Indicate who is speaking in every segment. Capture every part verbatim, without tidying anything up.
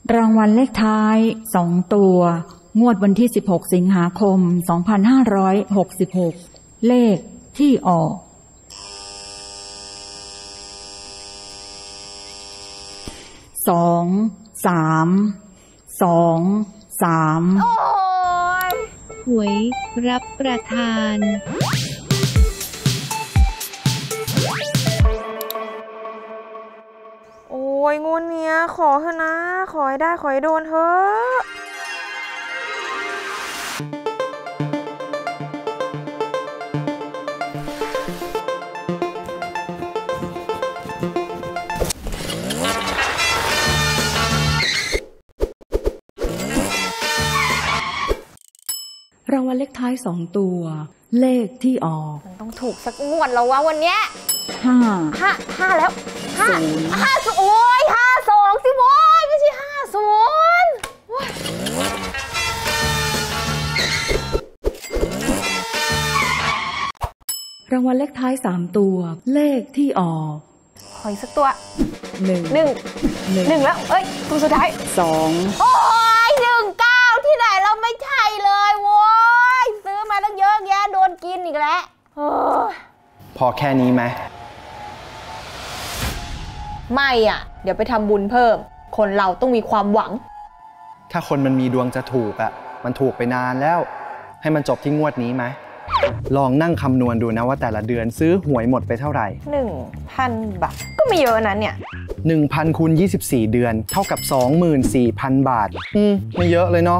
Speaker 1: รางวัลเลขท้ายสองตัวงวดวันที่สิบหกสิงหาคมสองพันห้าร้อยหกสิบหกเลขที่ออกสองสามสองสาม
Speaker 2: หวยรับประทาน
Speaker 3: โอ้ยงวดเนี้ยขอเถอะนะขอให้ได้ขอให้โดนเถอะ
Speaker 1: รางวัลเลขท้ายสองตัวเลขที่ออก
Speaker 3: มันต้องถูกสักงวดแล้ววะวันเนี้ย
Speaker 1: ห้า
Speaker 3: ห้าห้าแล้วห้าห้าโอ้ยห้าสองสิโว้ยไม่ใช่ห้าศูนย์
Speaker 1: รางวัลเลขท้ายสามตัวเลขที่ออก
Speaker 3: ขออีกสักตัว
Speaker 1: หนึ่ง
Speaker 3: หนึ่งหนึ่งแล้วเอ้ยตัวสุดท้าย
Speaker 1: สอง
Speaker 3: โอ้ยหนึ่งเก้าที่ไหนเราไม่ใช่เลยโว้ยซื้อมาตั้งเยอะแยะโดนกินอีกแล้ว
Speaker 4: พอแค่นี้ไหม
Speaker 3: ไม่อ่ะเดี๋ยวไปทำบุญเพิ่มคนเราต้องมีความหวัง
Speaker 4: ถ้าคนมันมีดวงจะถูกอ่ะมันถูกไปนานแล้วให้มันจบที่งวดนี้ไหมลองนั่งคำนวณดูนะว่าแต่ละเดือนซื้อหวยหมดไปเท่าไหร่
Speaker 3: หนึ่งพัน บาทก็ไม่เยอะนะเนี่ย
Speaker 4: หนึ่งพัน คูณ ยี่สิบสี่ เดือนเท่ากับ สองหมื่นสี่พัน บาทอืมไม่เยอะเลยเนาะ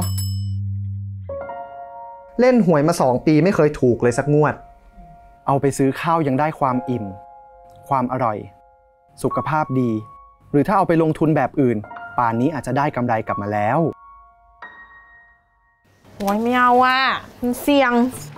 Speaker 4: เล่นหวยมาสองปีไม่เคยถูกเลยสักงวดเอาไปซื้อข้าวยังได้ความอิ่มความอร่อยสุขภาพดีหรือถ้าเอาไปลงทุนแบบอื่นป่านนี้อาจจะได้กำไรกลับมาแล้ว
Speaker 3: โอ้ยไม่เอาอ่ะมันเสี่ยง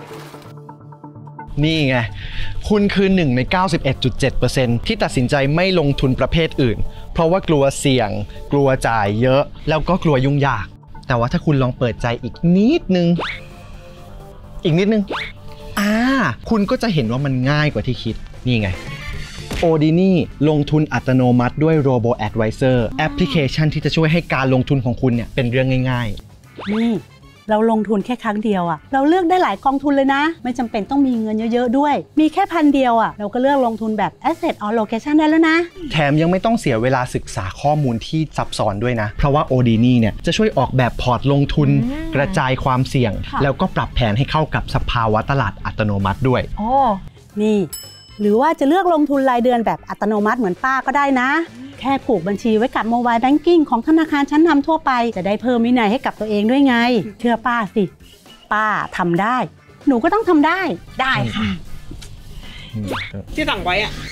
Speaker 4: นี่ไงคุณคือหนึ่งใน เก้าสิบเอ็ดจุดเจ็ดเปอร์เซ็นต์ ที่ตัดสินใจไม่ลงทุนประเภทอื่นเพราะว่ากลัวเสี่ยงกลัวจ่ายเยอะแล้วก็กลัวยุ่งยากแต่ว่าถ้าคุณลองเปิดใจอีกนิดนึงอีกนิดนึงอ่าคุณก็จะเห็นว่ามันง่ายกว่าที่คิดนี่ไง Odini ลงทุนอัตโนมัติด้วย Robo Advisor แอปพลิเคชันที่จะช่วยให้การลงทุนของคุณเนี่ยเป็นเรื่องง่าย
Speaker 5: ๆนี่เราลงทุนแค่ครั้งเดียวอะเราเลือกได้หลายกองทุนเลยนะไม่จำเป็นต้องมีเงินเยอะๆด้วยมีแค่พันเดียวอะเราก็เลือกลงทุนแบบ Asset Allocation ได้แล้วนะ
Speaker 4: แถมยังไม่ต้องเสียเวลาศึกษาข้อมูลที่ซับซ้อนด้วยนะเพราะว่า Odini เนี่ยจะช่วยออกแบบพอร์ตลงทุนกระจายความเสี่ยงแล้วก็ปรับแผนให้เข้ากับสภาวะตลาดอัตโนมัติด้วย
Speaker 3: โอ้
Speaker 5: นี่หรือว่าจะเลือกลงทุนรายเดือนแบบอัตโนมัติเหมือนป้าก็ได้นะแค่ผูกบัญชีไว้กับโมบายแบงกิ้งของธนาคารชั้นนำทั่วไปจะได้เพิ่มวินัยให้กับตัวเองด้วยไงเชื่อป้าสิป้าทำได้หนูก็ต้องทำได้
Speaker 3: ได้ค่ะ
Speaker 6: ที่สั่งไว้อะ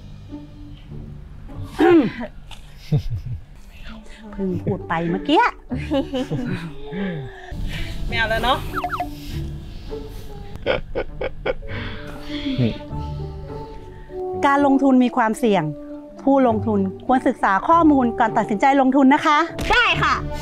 Speaker 5: เพิ่งพูดไปเมื่อกี้
Speaker 6: ไม่เอาแล้วเนาะ
Speaker 5: การลงทุนมีความเสี่ยงผู้ลงทุนควรศึกษาข้อมูลก่อนตัดสินใจลงทุนนะคะ
Speaker 3: ได้ค่ะ